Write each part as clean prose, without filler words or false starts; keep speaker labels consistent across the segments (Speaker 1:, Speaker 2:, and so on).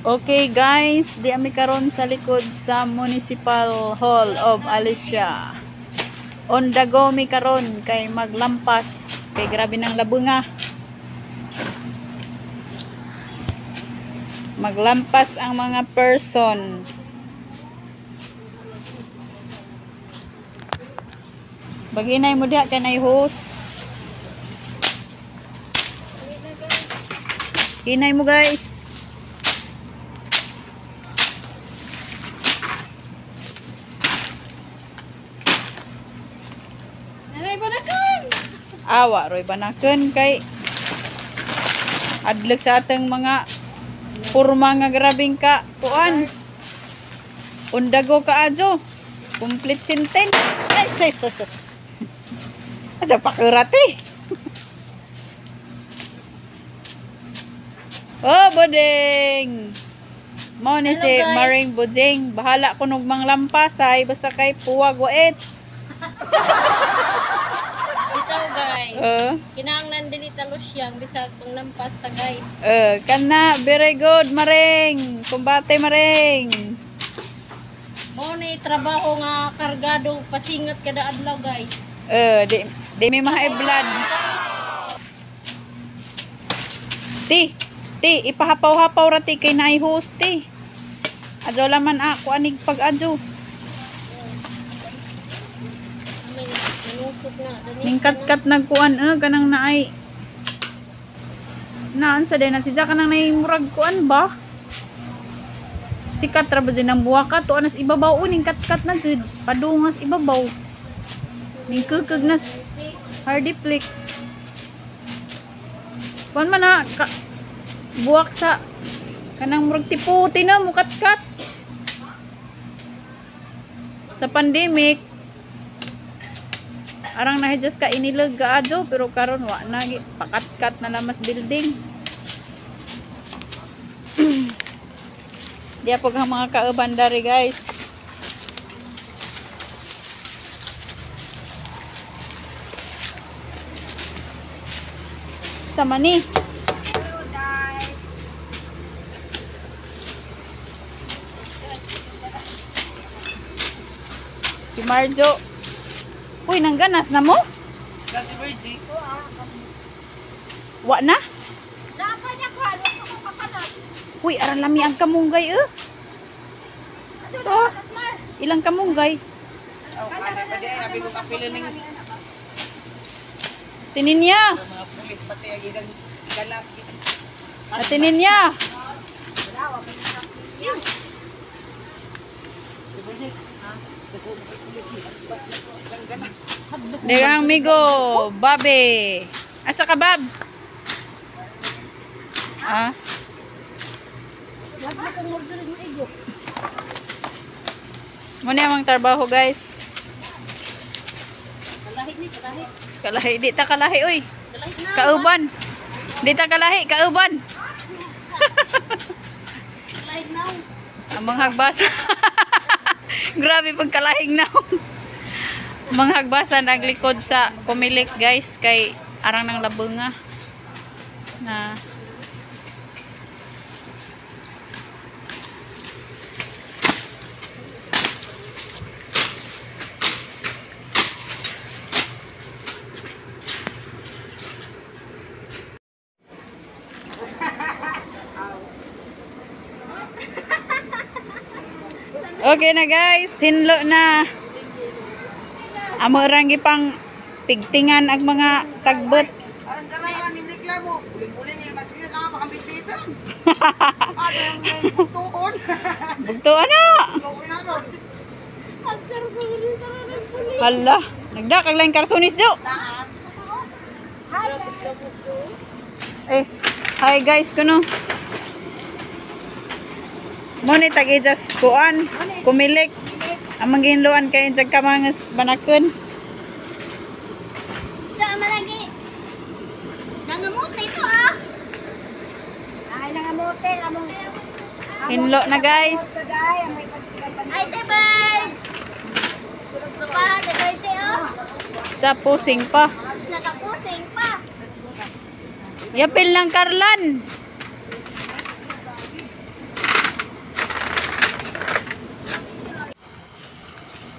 Speaker 1: Okay guys, di ami karon sa likod sa Municipal Hall of Alicia. On the go mi karon kay maglampas kay grabe ng labunga. Maglampas ang mga person. Baginay mo diha kanay host. Hinay mo guys. Awa roy banaken kay adlek sa atong mga purma nga grabing ka tuan. Undago ka adyo. Complete sentence. Ay say. Asa pakurati. Oh, Bodeng. Mao ni si Maring Bodeng. Bahala ko nung manglampasay basta kay puwag waet.
Speaker 2: Guys, kinahanglan dili talo siyang bisag panglampas ta guys.
Speaker 1: Kana very good Maring. Kumbate Maring.
Speaker 2: Mo ni trabaho nga kargado pasingat kada adlaw guys.
Speaker 1: Di may high blood. Ti, ipahapaw-hapaw rati kay naay host ti. Adyo laman ako anig pag-adyo. Ningkat-kat nagkuan kanang naay. Naan sa din na siya kanang naay murag kuan ba? Sikat ra ba din ang buwaka to anas ibabaw ningkat-kat na jud padungas ibabaw. Ningkukug nas hardiplex. Kuan man na buwak sa kanang murag tiputi na mukat-kat. Sa pandemic arang nahidjas ka inilag gaadyo pero karon wa na pakat-kat na lamas building. Diya pag ang mga kauban dari guys. Sama ni. Si Marjo. Uy, nangganas na mo?
Speaker 3: Dati Virgie.
Speaker 1: Wa na?
Speaker 2: Dapat niya ko ano ko papanas.
Speaker 1: Uy, aran lami ang kamunggay Oh, ilang kamunggay?
Speaker 3: Oh, kani pa di ay abi ko kapila ning
Speaker 1: Tinin niya.
Speaker 3: mga pulis pati agi ganas.
Speaker 1: Tinin niya.
Speaker 3: Si Virgie, ha? Sa ganas.
Speaker 1: Degang migo, babe. Asa ka, bab? Muna yung trabaho, guys. Kalahi, di ta kalahi, uy. Kauban. Di ta kalahi, kauban. Ang mga hagbasa. Grabe pagkalahing na. Mga hagbasa naglikod sa kumilik, guys, kay arang ng labunga na okay na guys, hinlo na. Amo rang gipang pigtingan ang mga sagbot.
Speaker 3: Aran dara nga ning reklamo. Uling-uling ni magsigit ang pakambit-bitan. Adang may bugtuon.
Speaker 1: Bugtuan na.
Speaker 3: Gawin na ron.
Speaker 1: Hala, nagdak ang lain karsonis jo. Hi guys kuno. Moni tag-ijas kuan, kumilik. Ang mangginluan kay jag kamangas banakon.
Speaker 2: Da malagi. Nangamote ito Ay nangamote among
Speaker 1: Hinlo na guys.
Speaker 2: Ay the birds. Papa, the birds
Speaker 1: Pusing pa.
Speaker 2: Nakapusing pa.
Speaker 1: Yapil ng Karlan.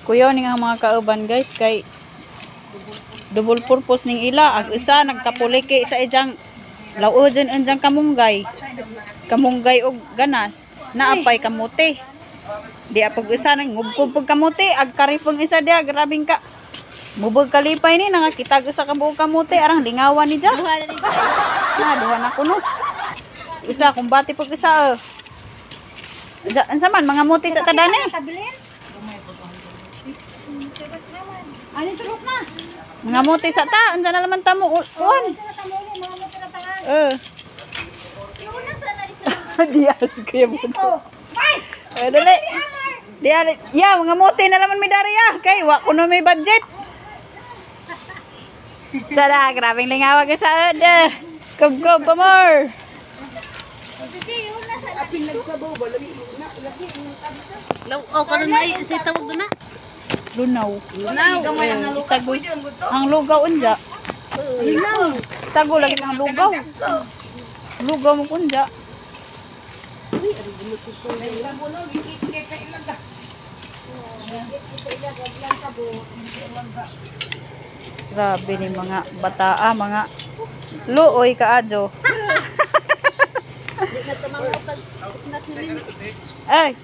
Speaker 1: Kuya ning ang mga kauban guys kay double purpose ning ila. Ag isa nagkapuliki sa ijang laojen enjang kamunggay. Kamunggay og ganas. Naapay kamuti. Di apag isa nang ngubkob pag kamuti. Ag karipong isa dia. Grabing ka. Mubog kalipay ni. Nakakitag sa kabuong kamuti. Arang lingawan ni dyan. Duha na kuno. Isa kumbati pag isa. Ansa man mga muti sa tadani.
Speaker 2: Ano tulog na?
Speaker 1: Mga muti sa ta. Ansa na naman tamo. Kuan. Dias kuya buto. Dali. Ya, mga muti na naman may dariya. Kay wa kuno may budget. Tara, grabing lingawag sa ada. Kub-kub pa more.
Speaker 2: Oh, karon na si tawag na.
Speaker 1: Lunaw.
Speaker 3: Gamay ang nalugaw
Speaker 1: Isago.
Speaker 3: po dyan, buto.
Speaker 1: Ang lugaw unja. Isago lagi ang lugaw. Lugaw mo kunja. Grabe ni mga bataa, mga luoy kaadyo. Ay.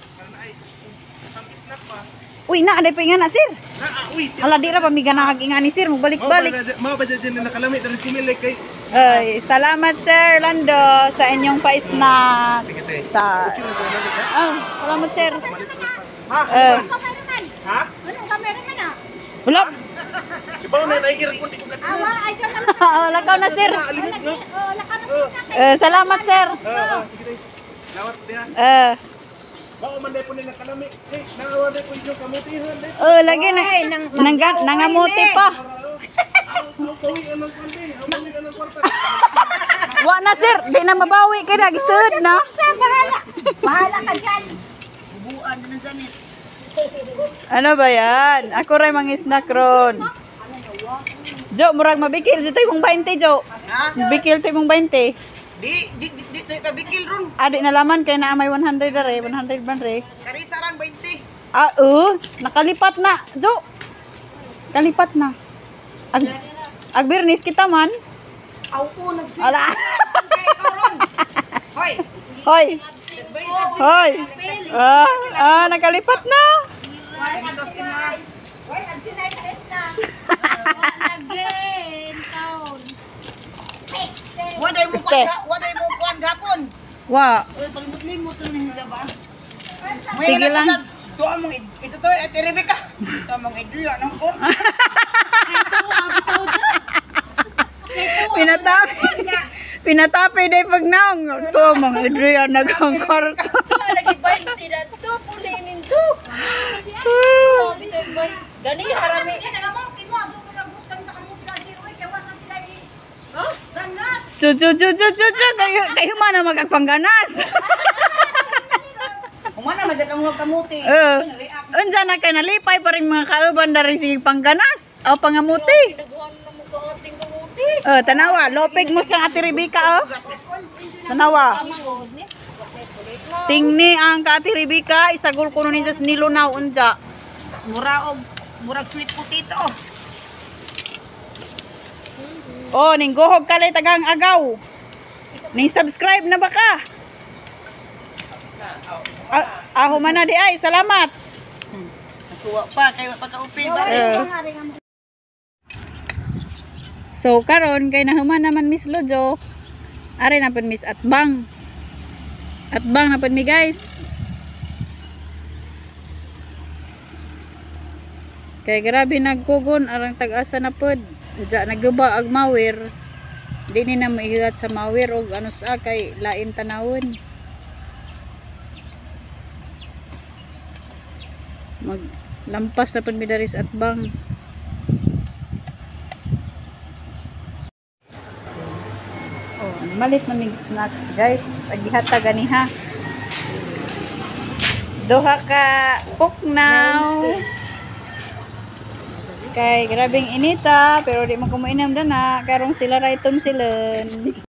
Speaker 1: Uy, na aday pa nga na sir. Ala di ra pamiga na haginga ni sir, magbalik-balik.
Speaker 4: Mao ba dyan na nakalamit dari kumilay kay
Speaker 1: Ay, salamat Sir Lando sa inyong pa-snack. Sa salamat sir.
Speaker 4: ha?
Speaker 1: Wala.
Speaker 4: Ibaw na naiirag ko di ko kat.
Speaker 1: Lakaw na sir.
Speaker 4: Alimot nga.
Speaker 1: Salamat sir.
Speaker 4: Sige. Lawat diha. Mao man day po ni nakalamit. Eh, naawa day po yung kamutihan day.
Speaker 1: Lagi na nangamuti pa.
Speaker 4: Pawi anong konti, amali anong kwarta.
Speaker 1: Wa na sir, di na mabawi kay nagisud na.
Speaker 2: Bahala ka dyan.
Speaker 3: Bubuan na ng sanit.
Speaker 1: Ano ba yan? Ako ray mga snack ron. Jo, murag mabikil dito yung 20 Jo.
Speaker 3: Ha?
Speaker 1: Bikil to yung 20.
Speaker 3: Di pabikil ron.
Speaker 1: Adik na laman kay na may 100 dare, 100 ban re.
Speaker 3: Kari sarang 20.
Speaker 1: Nakalipat na, Jo. Kalipat na. Ag birnis kita man.
Speaker 3: Aw po nagsin.
Speaker 1: Ala.
Speaker 3: Kay ikaw ron. Hoy.
Speaker 1: Hoy. Hoy. Nakalipat na.
Speaker 2: Hoy, nagsinay ka na. Again, taon.
Speaker 1: Este.
Speaker 3: Waday mo kuan gapon.
Speaker 1: Wa.
Speaker 3: Oy, palimot-limot na nila ba?
Speaker 1: Sige lang.
Speaker 3: Tuwa mong ito to at Rebecca. Tuwa mong idriya nang ko.
Speaker 1: Pinatapi day pag naong. To mga Adrian nagang kwarto.
Speaker 2: Lagi 20 na to, pulinin to. Gani, harami.
Speaker 1: Kayo mana magagpangganas.
Speaker 3: Kumana madakang huwag kamuti.
Speaker 1: Unsa na kay nalipay pa rin mga kauban dari sige pangganas o pangamuti.
Speaker 2: Naguhan na mo kaoting kamuti.
Speaker 1: Tanawa, lopig mo kang Ate Rebecca Tanawa. Tingni ang ka Ate Rebecca, isagol kuno ninyo sa nilunaw unja.
Speaker 3: Murag sweet potato.
Speaker 1: Ning gohog kalay tagang agaw. Ning subscribe na baka. Aho man na di ay, salamat.
Speaker 3: Tuwa pa kay pagka-upin ba?
Speaker 1: So karon kay nahuman naman Miss Lojo. Are na pud Miss Atbang. Atbang na pud mi guys. Kay grabe nagkugon arang tag-asa na pud. Diya nagguba ag mawir. Di ni na maigat sa mawir og ano sa kay lain tanawon. Maglampas na pud mi diri sa Atbang. Malit na mig snacks guys. Agihata gani ha. Duha ka puknaw. Kay grabing inita pero di mo kumuinam dana karong sila rayton silon.